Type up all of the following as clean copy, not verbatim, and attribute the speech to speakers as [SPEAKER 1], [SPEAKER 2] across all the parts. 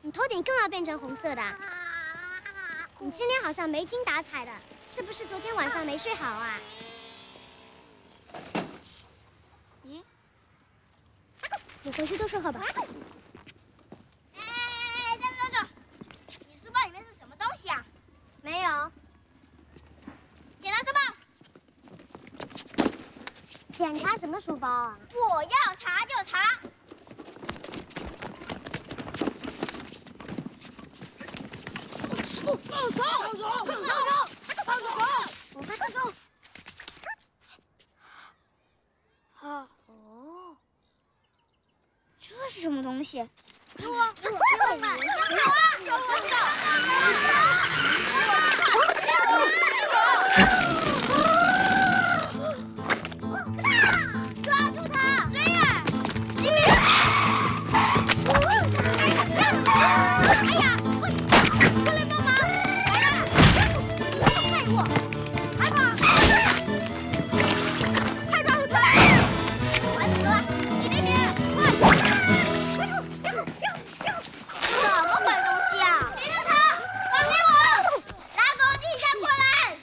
[SPEAKER 1] 你头顶更要变成红色的。你今天好像没精打采的，是不是昨天晚上没睡好啊？咦？你回去多睡会吧。
[SPEAKER 2] 哎，站！你书包里面是什么东西啊？
[SPEAKER 1] 没有。
[SPEAKER 2] 检查书包。
[SPEAKER 1] 检查什么书包啊？
[SPEAKER 2] 我要查就查。
[SPEAKER 3] 放手！
[SPEAKER 1] 我放手！
[SPEAKER 2] 啊哦，这是什么东西？
[SPEAKER 1] 我
[SPEAKER 2] 抓住他！
[SPEAKER 1] 追呀！哎呀！过来帮忙！来了！废物！还跑！快抓住他！
[SPEAKER 2] 完死了！你那边，
[SPEAKER 1] 快！
[SPEAKER 2] 什么鬼东西啊？别让他！放开我！拉狗地下过来！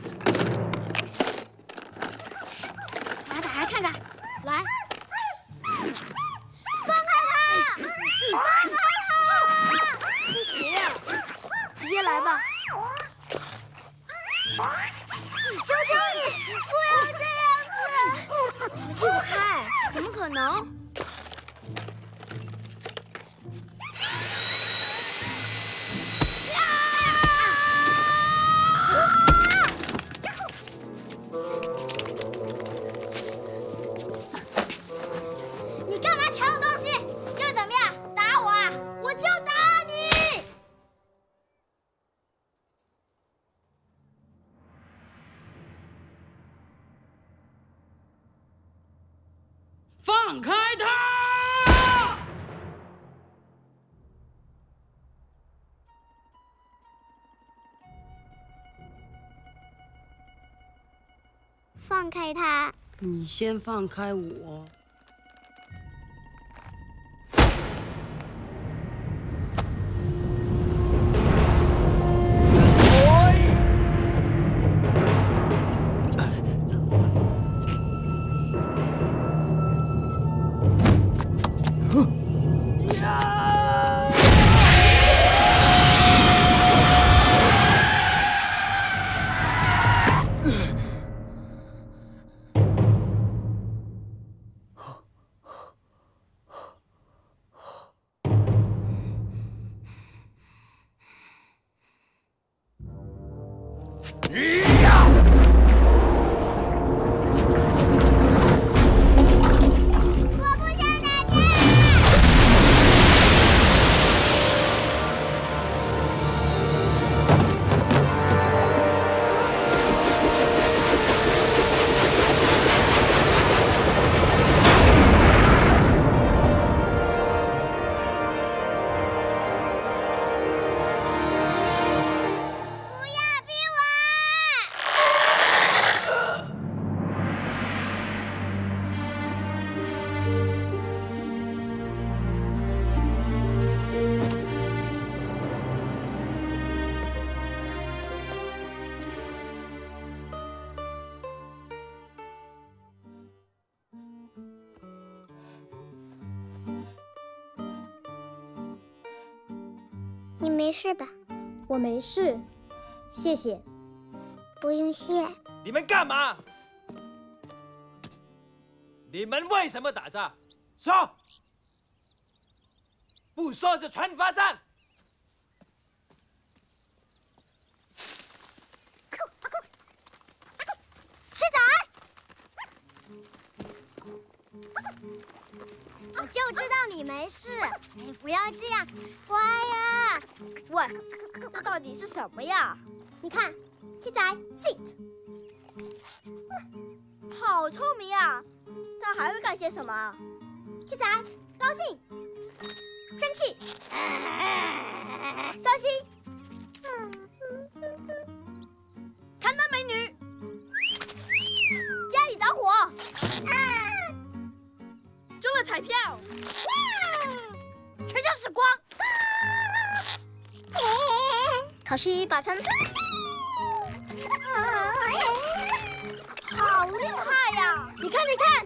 [SPEAKER 1] 把它打开看看。来。
[SPEAKER 2] 放开他！放开他！
[SPEAKER 1] 不行啊，直接来吧。
[SPEAKER 2] 求求你，不要这样子！
[SPEAKER 1] 你救不开，怎么可能？
[SPEAKER 2] 你干嘛抢我东西？又怎么样？打我啊！我就打你！
[SPEAKER 3] 放开他！
[SPEAKER 1] 放开他！
[SPEAKER 3] 你先放开我。
[SPEAKER 1] 你没事吧？我没事，谢谢。不用谢。
[SPEAKER 4] 你们干嘛？你们为什么打仗？说！不说就全罚站！
[SPEAKER 1] 吃仔！我就知道你没事，哎，不要这样，乖呀！
[SPEAKER 2] 喂，这到底是什么呀？
[SPEAKER 1] 你看，七仔 sit，
[SPEAKER 2] 好聪明啊！他还会干些什么？
[SPEAKER 1] 七仔高兴，生气，
[SPEAKER 2] 伤心，看到美女，家里着火，中了彩票，
[SPEAKER 1] 全校死光。
[SPEAKER 2] 考西把藤，好厉害呀！你看，你看。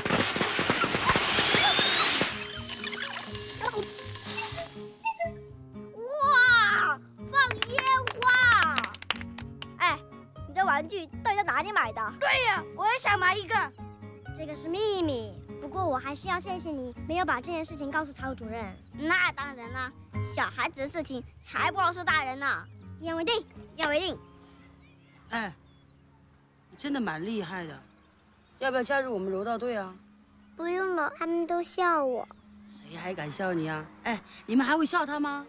[SPEAKER 2] 哇，放烟花！哎，你这玩具到底在哪里买的？
[SPEAKER 5] 对呀，我也想买一个。
[SPEAKER 1] 这个是秘密，不过我还是要谢谢你，没有把这件事情告诉曹主任。
[SPEAKER 2] 那当然啦，小孩子的事情才不告诉大人呢。
[SPEAKER 1] 一言为定，
[SPEAKER 2] 一言为定。
[SPEAKER 3] 哎，你真的蛮厉害的，要不要加入我们柔道队啊？
[SPEAKER 1] 不用了，他们都笑我。
[SPEAKER 3] 谁还敢笑你啊？哎，你们还会笑他吗？